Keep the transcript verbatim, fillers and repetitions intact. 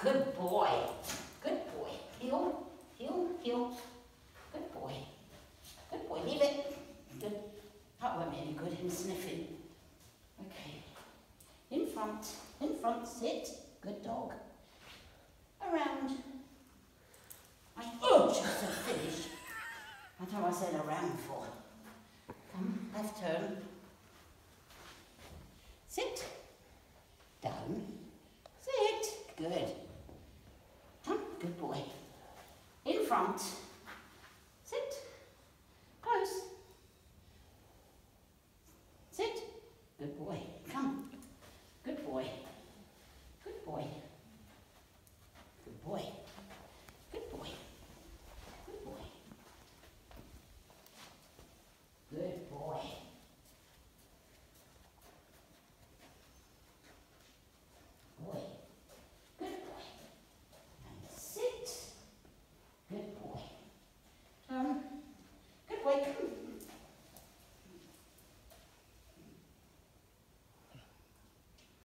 Good boy. Good boy. Heel, heel, heel. Good boy. Good boy. Leave it. Good. That won't be any good, him sniffing. Okay. In front. In front. Sit. Good dog. Around. I, oh, just to finish. I don't know what I said around for. Come, left turn. Sit. Down. Sit. Good. Come, good boy. In front.